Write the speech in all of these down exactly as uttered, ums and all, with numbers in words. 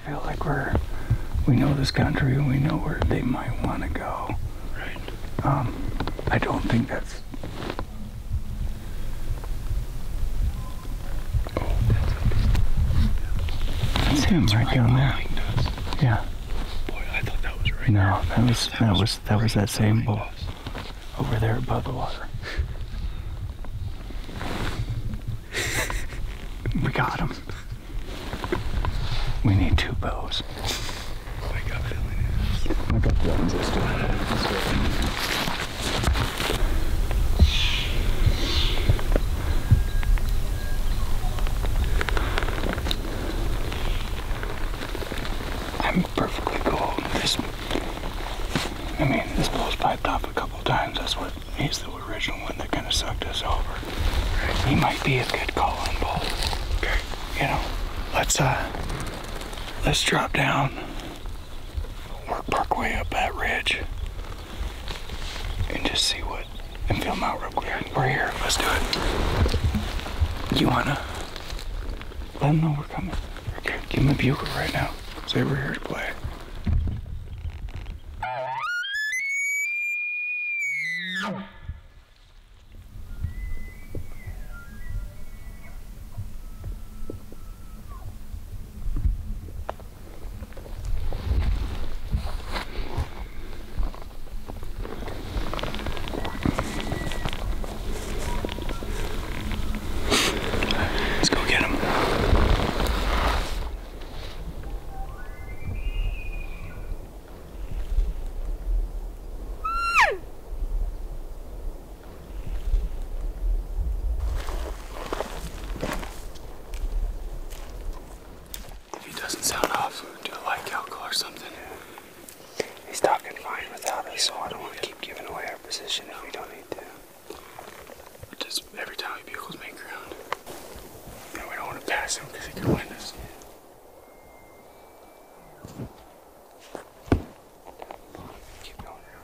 feel like we're, we know this country and we know where they might want to go. Right. Um, I don't think that's... Oh, that's, that's him right, right down there. Us. Yeah. Boy, I thought that was right. No, that was that, that was, was that was that same bull us. over there above the water. We got him. We need two bows. My gut feeling is. My gut feeling is still. I'm perfectly cool. This, I mean, this bull's piped off a couple times. That's what he's the original one that kind of sucked us over. Right. He might be a good call on bull. Okay. You know, let's uh, let's drop down, work park way up that ridge, and just see what, and film out real quick. We're here. Let's do it. You wanna let them know we're coming? Okay. Give them a bugle right now. Say we're here to play. Let's go get him. If he doesn't sound off, do a light calcal or something. He's talking fine without us, so I don't want to keep giving away our position if we don't need to. Just every time he bugles, make ground. And we don't want to pass him because he could wind us. Keep going around.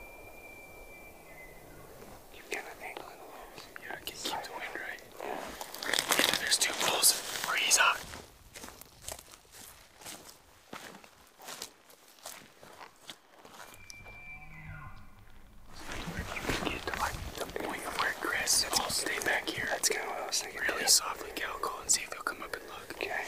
Keep kind of angling a little. Yeah, keep, keep the wind right. And then there's two bulls where he's hot. Get to like the point of where Chris, I'll stay back here. That's kind of what I was thinking. Really too. softly calco and see if he'll come up and look. Okay.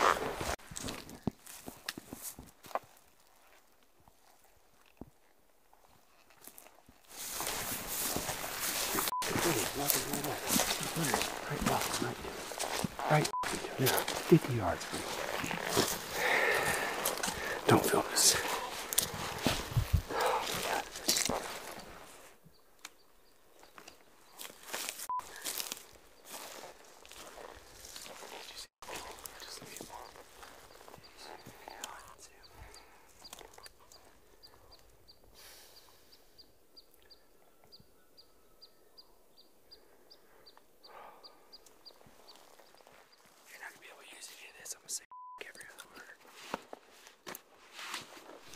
Right off, right. Right. Yeah, fifty yards from me. Don't film this. Oh my God. Just leave him on. You're not gonna be able to use any of this. I'm gonna say every other word.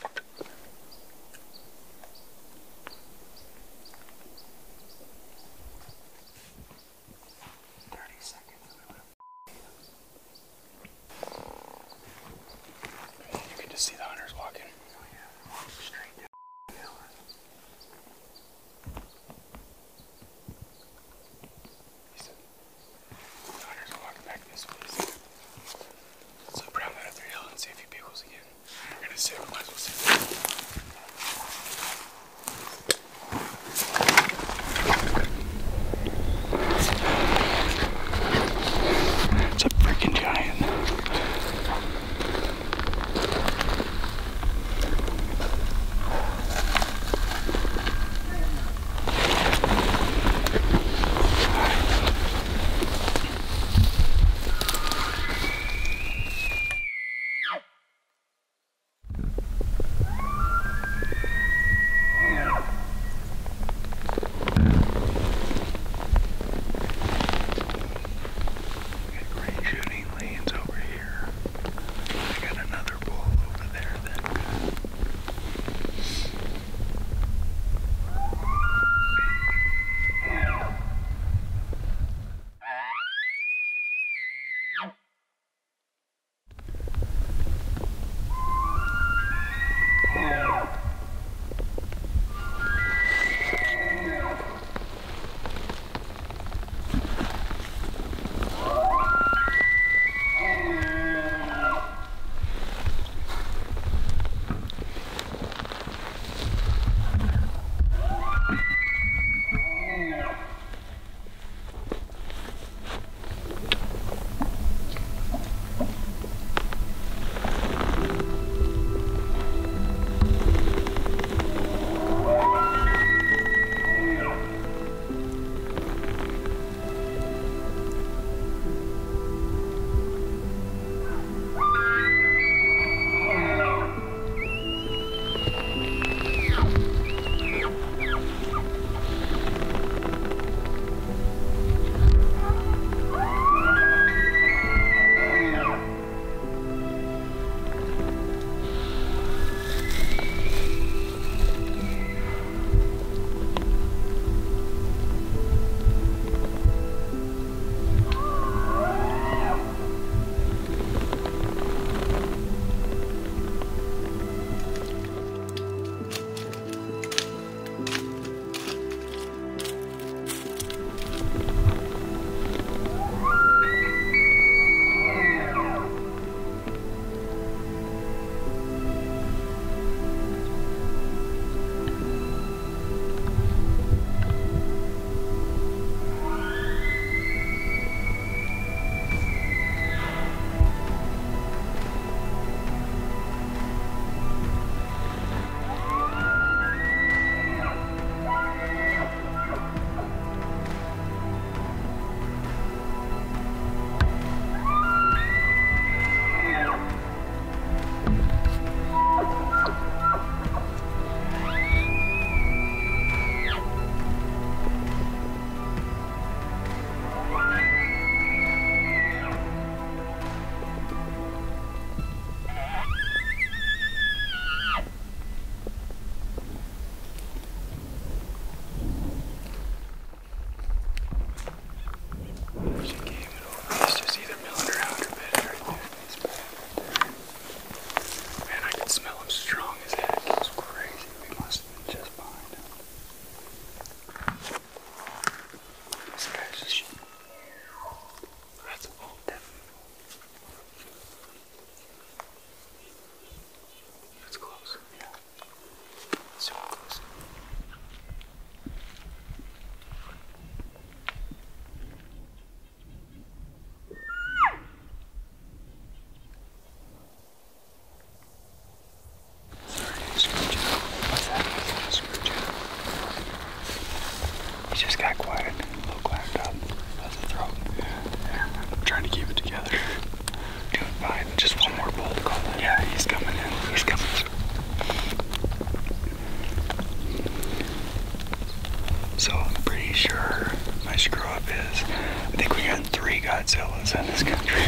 Godzillas in this country.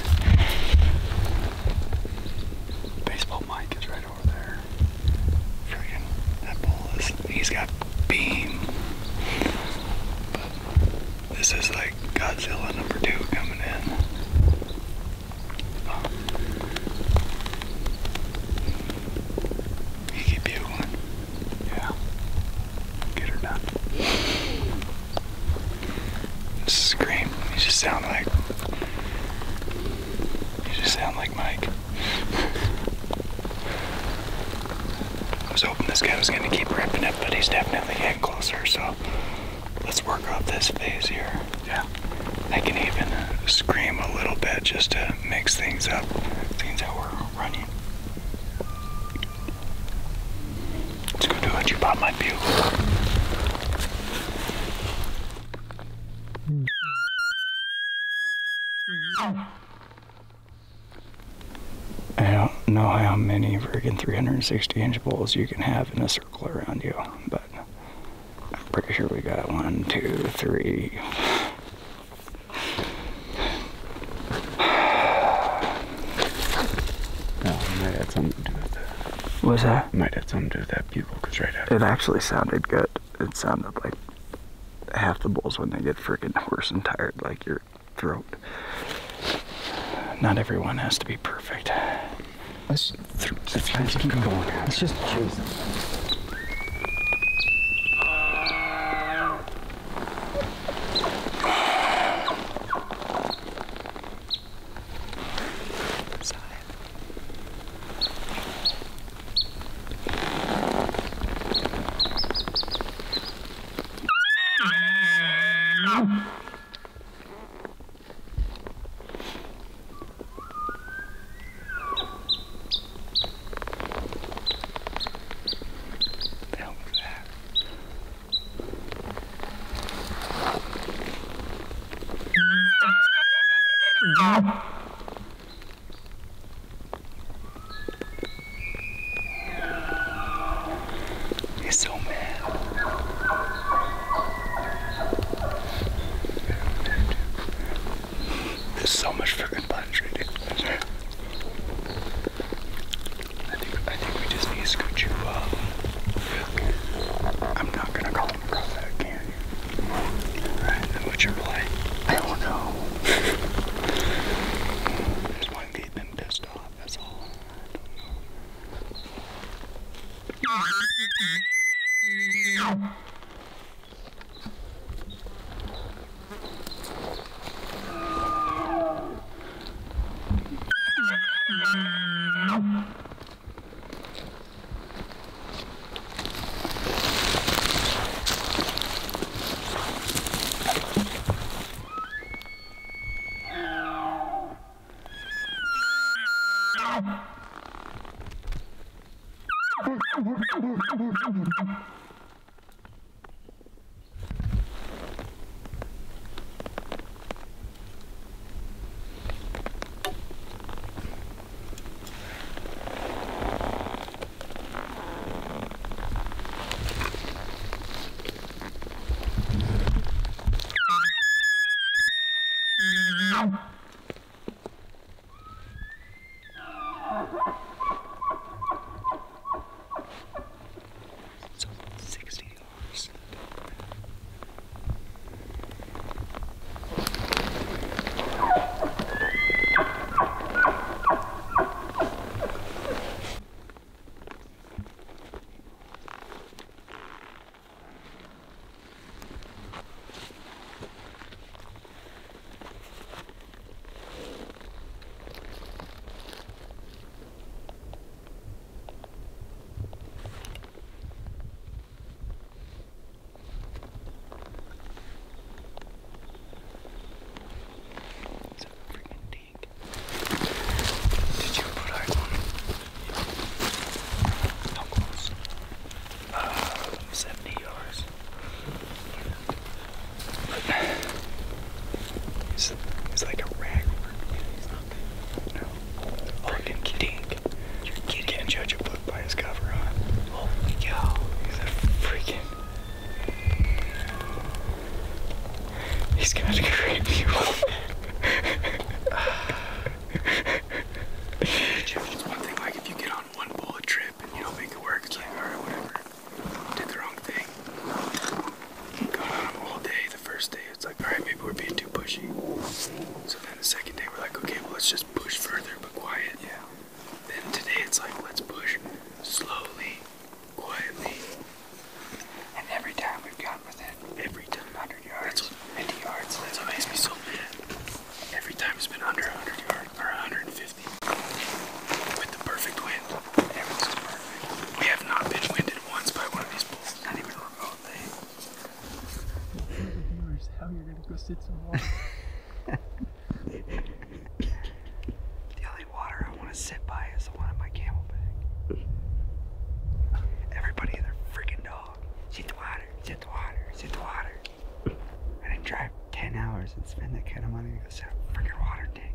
Baseball Mike is right over there. Friggin' that bull is, he's got beam. But this is like Godzilla number two coming in. Oh. He keep bugling. Yeah. Get her done. Scream. You just sound like. You just sound like Mike. I was hoping this guy was going to keep ripping it, but he's definitely getting closer, so let's work off this phase here. Yeah. I can even uh, scream a little bit just to mix things up, things that we're running. Let's go do it. You bought my bugle. I don't know how many friggin' three hundred sixty inch bulls you can have in a circle around you, but I'm pretty sure we got one, two, three. No, it might have something to do with that. What's that? It might have something to do with that bugle, because right after. It actually sounded good. It sounded like half the bulls when they get freaking hoarse and tired, like your throat. Not everyone has to be perfect. Let's, let's just keep going. Let's just chase them. He's so mad. There's so much freaking punch right there. I think, I think we just need to scoot you up. I'm not gonna call him across that canyon. Alright, then what's your play? I don't know. There's one gate been pissed off, that's all. I don't know. push further but quiet. Yeah. Then today it's like, let's push slowly, quietly. And every time we've gotten within Every time. one hundred yards, fifty yards. That's what makes me so mad. Every time it's been under one hundred yards, or one hundred fifty. With the perfect wind. Everything's perfect. We have not been winded once by one of these bulls. Not even remotely. How you're gonna go sit some water? The only water I want to sit by is the one in my camel bag. Everybody and their freaking dog. Sit the water, sit the water, sit the water. I didn't drive ten hours and spend that kind of money to go sit a freaking water tank.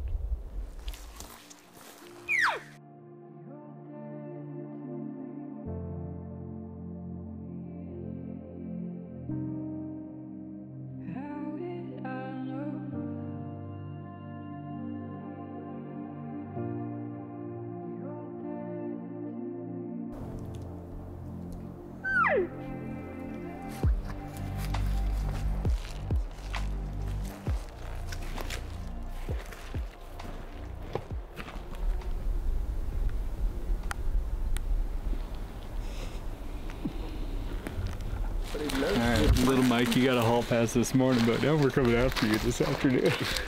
Alright, little Mike, you got a haul pass this morning, but now we're coming after you this afternoon.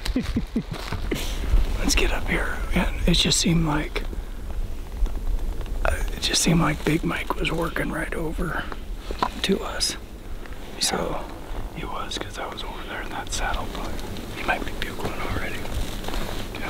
Let's get up here. And it just seemed like uh, it just seemed like Big Mike was working right over to us. So He was, because I was over there in that saddle, but he might be bugling already. yeah.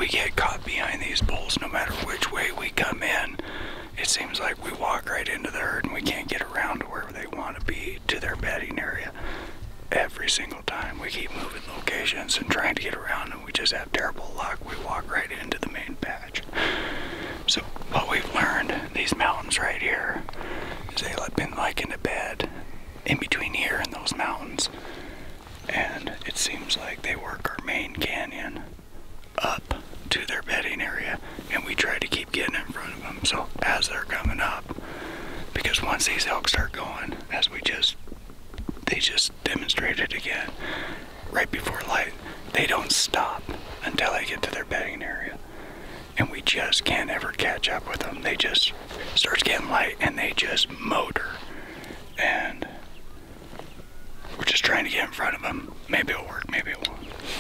we get caught behind these bulls no matter which way we come in. It seems like we walk right into the herd and we can't get around to where they want to be, to their bedding area. Every single time we keep moving locations and trying to get around, and we just have terrible luck. We walk right into the main patch. So what we've learned, these mountains right here, is they've been like in a bed in between here and those mountains. And it seems like they work our main canyon up to their bedding area, and we try to keep getting in front of them. So as they're coming up, because once these elk start going, as we just, they just demonstrated again, right before light, they don't stop until they get to their bedding area. And we just can't ever catch up with them. They just, starts getting light and they just motor. And we're just trying to get in front of them. Maybe it'll work, maybe it won't.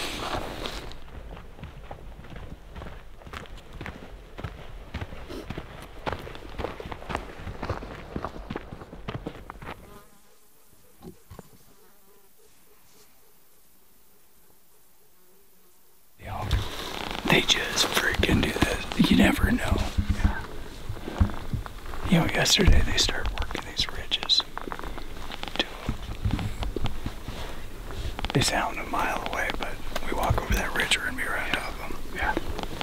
They just freaking do this. You never know. Yeah. You know, yesterday they started working these ridges. Too. They sound a mile away, but we walk over that ridge, we're gonna be right on top of them. Yeah.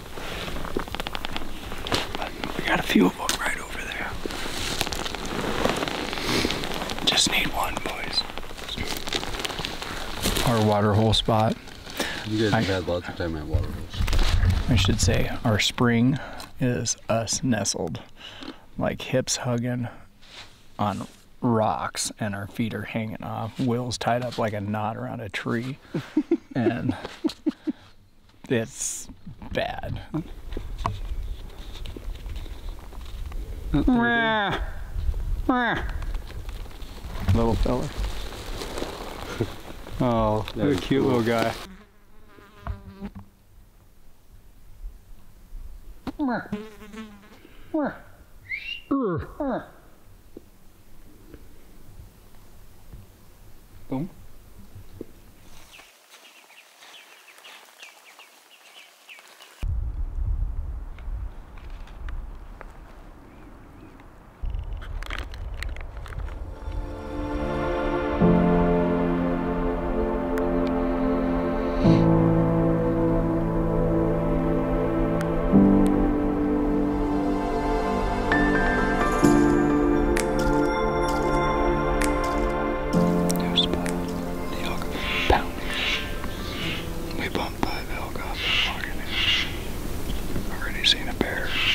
But we got a few of them right over there. Just need one, boys. Our water hole spot. You guys have had lots of time at water holes. I should say our spring is us nestled, like hips hugging on rocks, and our feet are hanging off. Will's tied up like a knot around a tree, and it's bad. Little fella. Oh, what a cute little guy. Boom. Seen a bear.